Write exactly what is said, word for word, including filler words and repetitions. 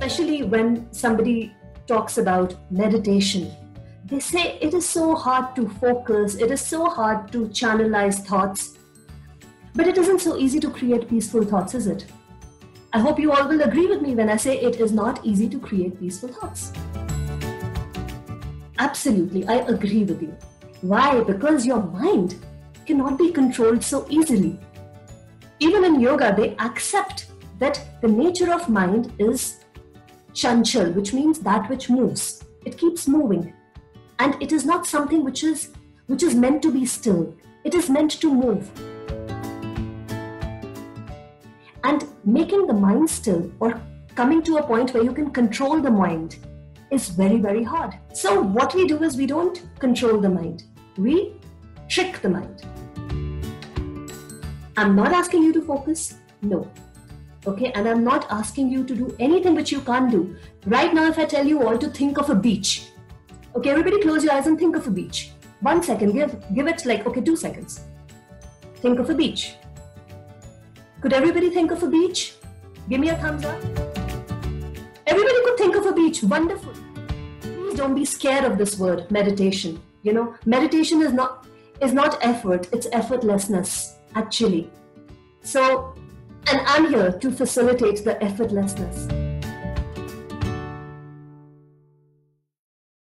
especially when somebody talks about meditation. They say it is so hard to focus, it is so hard to channelize thoughts, but it isn't so easy to create peaceful thoughts, is it? I hope you all will agree with me when I say it is not easy to create peaceful thoughts. Absolutely, I agree with you. Why? Because your mind cannot be controlled so easily. Even in yoga, they accept that the nature of mind is chanchal, which means that which moves. It keeps moving. And it is not something which is, which is meant to be still. It is meant to move. And making the mind still, or coming to a point where you can control the mind, is very, very hard. So what we do is we don't control the mind. We trick the mind. I'm not asking you to focus. No. Okay, and I'm not asking you to do anything which you can't do. Right now, if I tell you all to think of a beach, okay, everybody close your eyes and think of a beach. One second, give, give it like, okay, two seconds. Think of a beach. Could everybody think of a beach? Give me a thumbs up. Everybody could think of a beach. Wonderful. Please don't be scared of this word, meditation. You know, meditation is not, is not effort, it's effortlessness, actually. So, and I'm here to facilitate the effortlessness.